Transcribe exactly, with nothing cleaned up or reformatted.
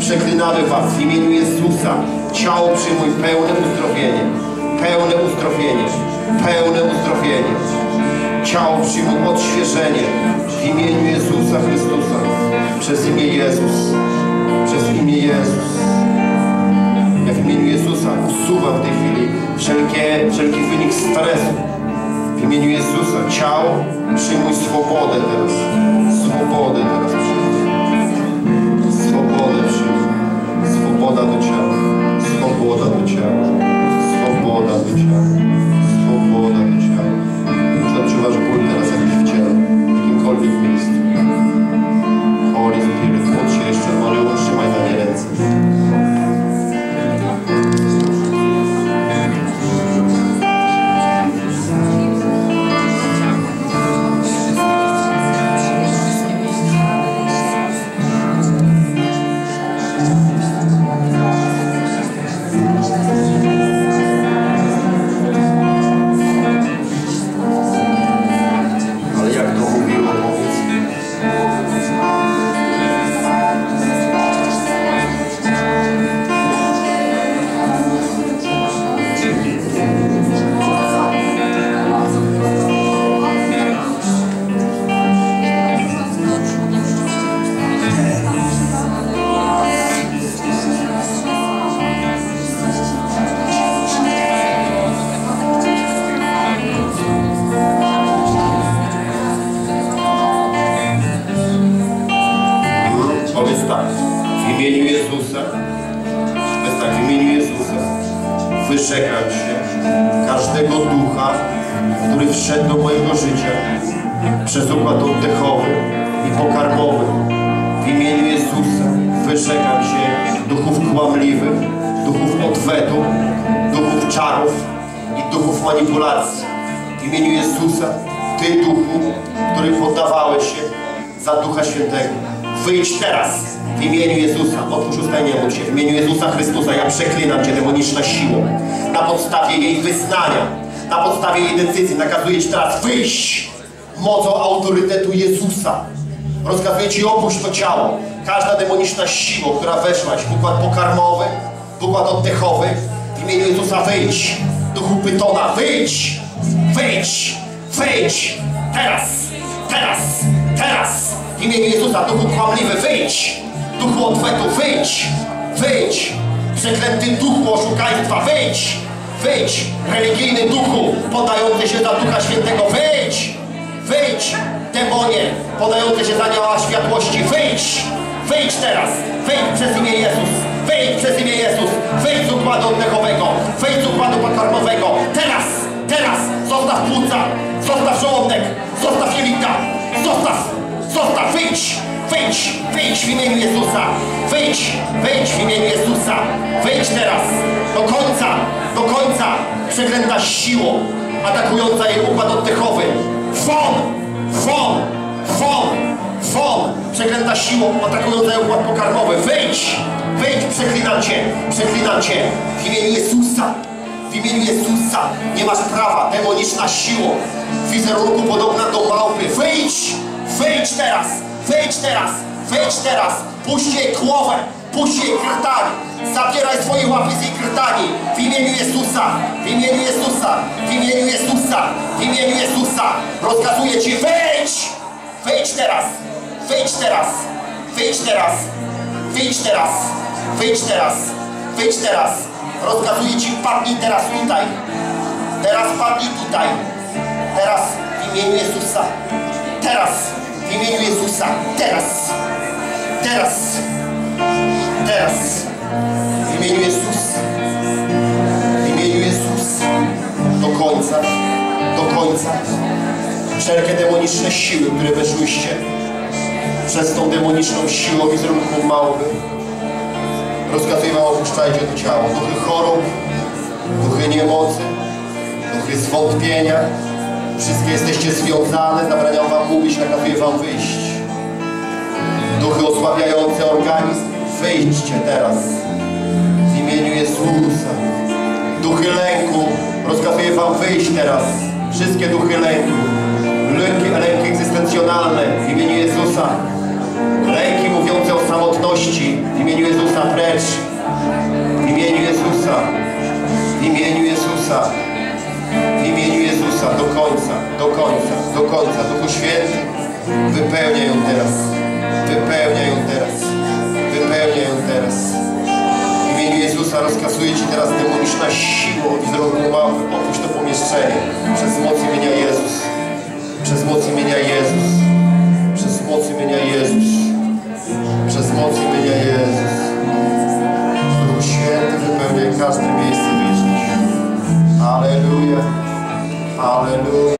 Przeklinamy was w imieniu Jezusa. Ciało przyjmuj pełne uzdrowienie. Pełne uzdrowienie. Pełne uzdrowienie. Ciało przyjmuj odświeżenie w imieniu Jezusa Chrystusa. Przez imię Jezus. Przez imię Jezus. Ja w imieniu Jezusa usuwam w tej chwili wszelkie, wszelki wynik stresu. W imieniu Jezusa. Ciało przyjmuj swobodę teraz. Swobodę teraz przyjmuj. Swobodę przyjmuj. Swoboda do ciała. Swoboda do ciała. Swoboda do ciała. Swoboda do ciała. Czy odczuwasz ból teraz jakiś w ciele? W jakimkolwiek miejscu? Holy Spirit, módl się jeszcze, ale utrzymaj na nie ręce. Wyrzekam się każdego ducha, który wszedł do mojego życia przez układ oddechowy i pokarmowy. W imieniu Jezusa wyrzekam się duchów kłamliwych, duchów odwetu, duchów czarów i duchów manipulacji. W imieniu Jezusa, Ty duchu, który poddawałeś się za Ducha Świętego, wyjdź teraz w imieniu Jezusa. Otwórz usta i nie módl się. W imieniu Jezusa Chrystusa ja przeklinam Cię, demoniczna siło. Na podstawie jej wyznania, na podstawie jej decyzji nakazuję Ci teraz wyjść mocą autorytetu Jezusa. Rozkazuję Ci opuść to ciało. Każda demoniczna siła, która weszłaś w układ pokarmowy, w układ oddechowy, w imieniu Jezusa wyjdź. Duchu Pytona, wyjdź! Wyjdź! Wyjdź! Teraz! Teraz! Teraz! W imieniu Jezusa, duchu kłamliwy, wyjdź! Duchu odwetu, wyjdź! Wyjdź! Przeklęty duchu oszukaństwa, wyjdź! Wyjdź! Religijny duchu podający się za Ducha Świętego, wyjdź! Wyjdź! Demonie podający się za anioła światłości, wyjdź! Wyjdź teraz! Wyjdź przez imię Jezus! Wyjdź przez imię Jezus! Wyjdź z układu oddechowego! Wyjdź z układu pokarmowego! Teraz! Teraz! Zostaw płuca! Zostaw żołądek! Zostaw jelita! Zostaw! Zostaw! Wyjdź! Wyjdź! Wyjdź w imieniu Jezusa! Wyjdź! Wyjdź w imieniu Jezusa! Wyjdź teraz! Do końca! Do końca! Przeklęta siło atakująca jej układ oddechowy! Won! Won! Won! Won! Przeklęta siłą atakująca jej układ pokarmowy! Wyjdź! Wyjdź! Przeklinam Cię! Przeklinam Cię! W imieniu Jezusa! W imieniu Jezusa! Nie masz prawa! Demoniczna siło! W wizerunku podobna do małpy! Wyjdź! Wyjdź teraz! Wyjdź teraz! Wyjdź teraz! Puść jej głowę! Puść jej krtani! Zabieraj swoje łapy z jej krtani! W imieniu Jezusa! W imieniu Jezusa! W imieniu Jezusa! W imieniu Jezusa! Rozkazuję Ci, wyjdź! Wyjdź teraz! Wyjdź teraz! Wyjdź teraz! Wyjdź teraz! Wyjdź teraz! Wyjdź teraz! Rozkazuję Ci, padnij teraz tutaj! Teraz padnij tutaj! Teraz w imieniu Jezusa! Teraz! W imieniu Jezusa! Teraz! Teraz! Teraz! W imieniu Jezusa! W imieniu Jezusa! Do końca! Do końca! Wszelkie demoniczne siły, które weszłyście przez tą demoniczną siłą wizerunku małpy, rozkazuję Wam, opuszczajcie to ciało. Duchy chorób, duchy niemocy, duchy zwątpienia, wszystkie jesteście związane, zabraniam Wam mówić, nakazuję Wam wyjść. Duchy osłabiające organizm, wyjdźcie teraz w imieniu Jezusa. Duchy lęku, rozkazuję Wam wyjść teraz. Wszystkie duchy lęku, lęki, lęki egzystencjonalne w imieniu Jezusa. Lęki mówiące o samotności. W imieniu Jezusa precz. W imieniu Jezusa. W imieniu Jezusa. W imieniu Jezusa do końca, do końca, do końca. Duchu Święty, wypełniaj ją teraz. Wypełniaj ją teraz. Wypełniaj ją teraz. W imieniu Jezusa rozkasuję Ci teraz demoniczna siła od wizerunku małpy. Opuść to pomieszczenie. Przez moc imienia Jezus. Przez moc imienia Jezus. Przez moc imienia Jezus. Przez moc imienia Jezus. Duchu Święty, wypełniaj każde miejsce w jej życiu. Alleluja. Alleluja.